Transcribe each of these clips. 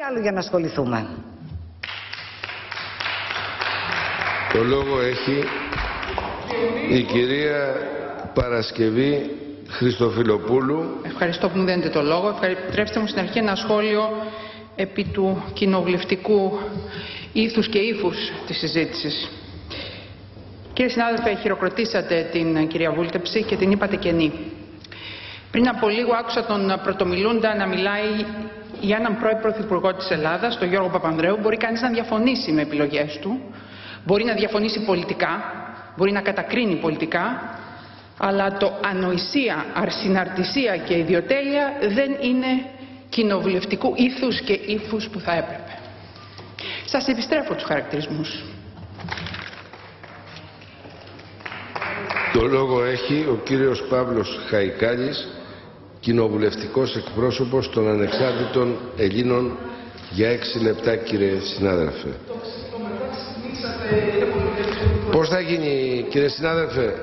άλλο για να ασχοληθούμε. Το λόγο έχει η κυρία Παρασκευή Χριστοφιλοπούλου. Ευχαριστώ που μου δίνετε το λόγο. Επιτρέψτε μου στην αρχή ένα σχόλιο επί του κοινοβουλευτικού ήθους και ύφους της συζήτησης. Κύριε συνάδελφε, χειροκροτήσατε την κυρία Βούλτεψη και την είπατε κενή. Πριν από λίγο άκουσα τον πρωτομιλούντα να μιλάει για έναν πρώην Πρωθυπουργό της Ελλάδας, τον Γιώργο Παπανδρέου. Μπορεί κανείς να διαφωνήσει με επιλογές του, μπορεί να διαφωνήσει πολιτικά, μπορεί να κατακρίνει πολιτικά, αλλά το ανοησία, αρσυναρτησία και ιδιοτέλεια δεν είναι κοινοβουλευτικού ήθους και ύφους που θα έπρεπε. Σας επιστρέφω τους χαρακτηρισμούς. Το λόγο έχει ο κύριος Παύλος Χαϊκάλης, κοινοβουλευτικός εκπρόσωπος των Ανεξάρτητων Ελλήνων, για 6 λεπτά, κύριε συνάδελφε. Πώς θα γίνει, κύριε συνάδελφε,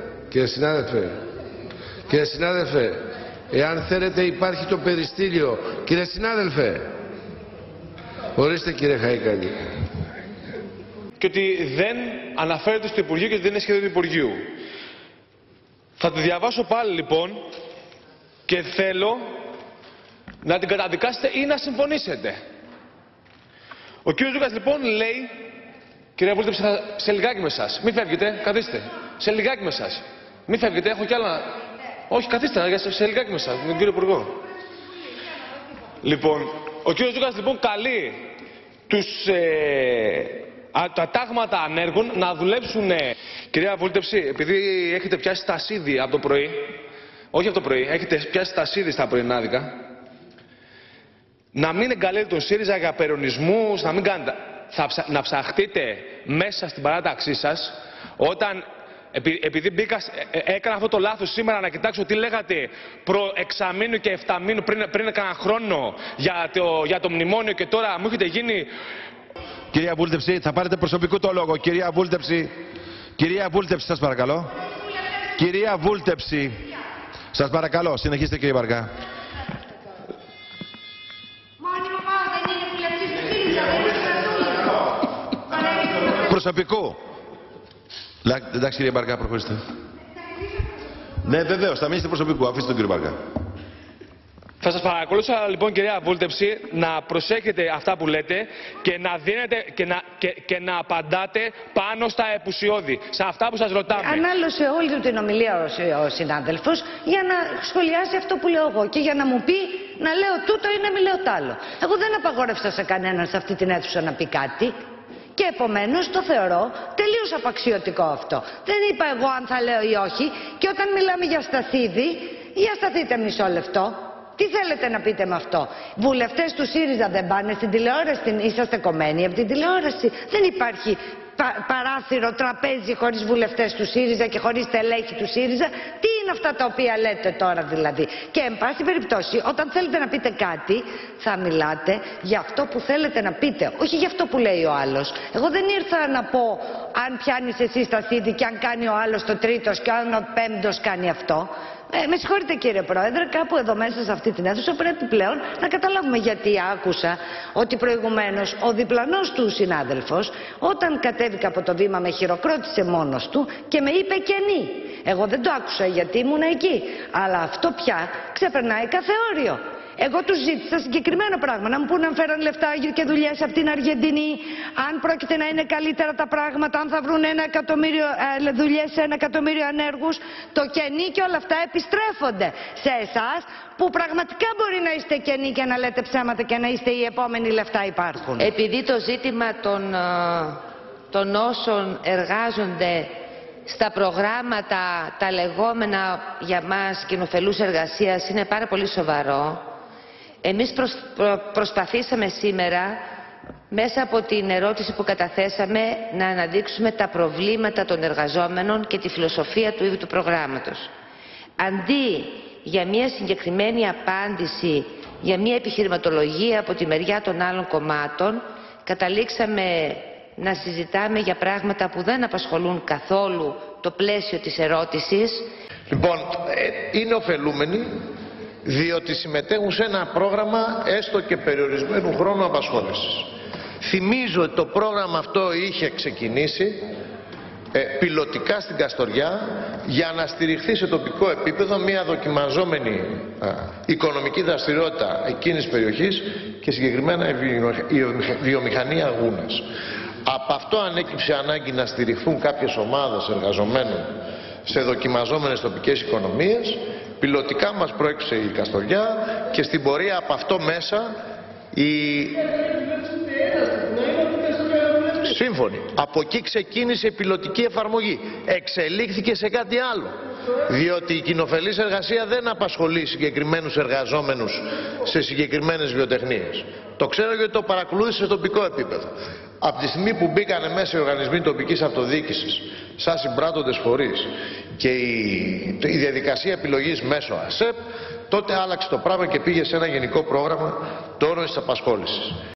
κύριε συνάδελφε, εάν θέλετε υπάρχει το περιστήλιο, κύριε συνάδελφε. Ορίστε, κύριε Χαϊκάλη. Και ότι δεν αναφέρεται στο Υπουργείο και ότι δεν είναι σχέδιο του Υπουργείου. Θα τη διαβάσω πάλι λοιπόν και θέλω να την καταδικάσετε ή να συμφωνήσετε. Ο κύριος Λούκας λοιπόν λέει, κυρία Βούλτεψη, σε λιγάκι με εσάς. Μην φεύγετε, καθίστε. Σε λιγάκι με εσάς. Μην φεύγετε, έχω κι άλλα. Όχι, καθίστε, σε λιγάκι με εσάς, με τον κύριο Υπουργό. Λοιπόν, ο κύριος Λούκας λοιπόν καλεί τα τάγματα ανέργων να δουλέψουν. Κυρία Βούλτεψη, επειδή έχετε πιάσει τασίδι από το πρωί, όχι από το πρωί, έχετε πιάσει τασίδι στα πρωινάδικα, να μην εγκαλείτε τον ΣΥΡΙΖΑ για περονισμούς, να μην κάνετε. Να ψαχτείτε μέσα στην παράταξή σας, όταν, επειδή έκανα αυτό το λάθος σήμερα να κοιτάξω τι λέγατε προ εξαμήνου και εφταμήνου πριν κάνα χρόνο για το μνημόνιο και τώρα μου έχετε γίνει... Κυρία Βούλτεψη, θα πάρετε προσωπικού το λόγο. Κυρία Βούλτεψη, σας παρακαλώ. Κυρία Βούλτεψη, σας παρακαλώ, συνεχίστε κύριε Βαργά. Προσωπικού. Εντάξει κύριε Μπαρκά, προχωρήστε. Ναι, βεβαίως, θα μείνετε προσωπικού. Αφήστε τον κύριο Μπαρκά. Θα σας παρακολούσα λοιπόν κυρία Βούλτεψη να προσέχετε αυτά που λέτε και να δίνετε και να απαντάτε πάνω στα επουσιώδη, σε αυτά που σας ρωτάμε. Ανάλωσε όλη του την ομιλία ο συνάδελφος για να σχολιάσει αυτό που λέω εγώ και για να μου πει να λέω τούτο ή να μην λέω τ' άλλο. Εγώ δεν απαγόρευσα σε κανέναν σε αυτή την αίθουσα να πει κάτι. Και επομένως το θεωρώ τελείως απαξιωτικό αυτό. Δεν είπα εγώ αν θα λέω ή όχι. Και όταν μιλάμε για σταθίδι, για σταθείτε μισό λεπτό. Τι θέλετε να πείτε με αυτό? Βουλευτές του ΣΥΡΙΖΑ δεν πάνε στην τηλεόραση? Είσαστε κομμένοι από την τηλεόραση? Δεν υπάρχει παράθυρο, τραπέζι χωρίς βουλευτές του ΣΥΡΙΖΑ και χωρίς τελέχη του ΣΥΡΙΖΑ. Τι είναι αυτά τα οποία λέτε τώρα δηλαδή? Και εν πάση περιπτώσει, όταν θέλετε να πείτε κάτι, θα μιλάτε για αυτό που θέλετε να πείτε, όχι για αυτό που λέει ο άλλος. Εγώ δεν ήρθα να πω αν πιάνεις εσύ σταθίδι και αν κάνει ο άλλος το τρίτος και αν ο πέμπτος κάνει αυτό. Με συγχωρείτε κύριε Πρόεδρε, κάπου εδώ μέσα σε αυτή την αίθουσα πρέπει πλέον να καταλάβουμε, γιατί άκουσα ότι προηγουμένως ο διπλανός του συνάδελφος όταν κατέβηκα από το βήμα με χειροκρότησε μόνος του και με είπε κενή. Εγώ δεν το άκουσα γιατί ήμουν εκεί, αλλά αυτό πια ξεπερνάει κάθε όριο. Εγώ τους ζήτησα συγκεκριμένα πράγματα, να μου πούν αν φέραν λεφτά και δουλειές από την Αργεντινή, αν πρόκειται να είναι καλύτερα τα πράγματα, αν θα βρουν 1 εκατομμύριο δουλειές σε 1 εκατομμύριο ανέργους. Το κενή και όλα αυτά επιστρέφονται σε εσάς που πραγματικά μπορεί να είστε κενοί και να λέτε ψέματα και να είστε οι επόμενοι λεφτά υπάρχουν. Επειδή το ζήτημα των όσων εργάζονται στα προγράμματα τα λεγόμενα για μας κοινοφελούς εργασίας είναι πάρα πολύ σοβαρό, εμείς προσπαθήσαμε σήμερα μέσα από την ερώτηση που καταθέσαμε να αναδείξουμε τα προβλήματα των εργαζόμενων και τη φιλοσοφία του ίδιου του προγράμματος. Αντί για μια συγκεκριμένη απάντηση, για μια επιχειρηματολογία από τη μεριά των άλλων κομμάτων, καταλήξαμε να συζητάμε για πράγματα που δεν απασχολούν καθόλου το πλαίσιο της ερώτησης. Λοιπόν, είναι ωφελούμενοι διότι συμμετέχουν σε ένα πρόγραμμα έστω και περιορισμένου χρόνου απασχόλησης. Θυμίζω ότι το πρόγραμμα αυτό είχε ξεκινήσει πιλωτικά στην Καστοριά για να στηριχθεί σε τοπικό επίπεδο μια δοκιμαζόμενη οικονομική δραστηριότητα εκείνης της περιοχής και συγκεκριμένα η βιομηχανία γούνας. Από αυτό ανέκυψε ανάγκη να στηριχθούν κάποιες ομάδες εργαζομένων σε δοκιμαζόμενες τοπικές οικονομίες. Πιλωτικά μας προέκυψε η Καστοριά και στην πορεία από αυτό μέσα σύμφωνοι. Από εκεί ξεκίνησε η πιλωτική εφαρμογή. Εξελίχθηκε σε κάτι άλλο. Διότι η κοινοφελής εργασία δεν απασχολεί συγκεκριμένους εργαζόμενους σε συγκεκριμένες βιοτεχνίες. Το ξέρω γιατί το παρακολούθησε σε τοπικό επίπεδο. Από τη στιγμή που μπήκανε μέσα οι οργανισμοί τοπικής αυτοδιοίκησης σαν συμπράττοντες φορείς και η διαδικασία επιλογής μέσω ΑΣΕΠ, τότε άλλαξε το πράγμα και πήγε σε ένα γενικό πρόγραμμα το όρο της απασχόλησης.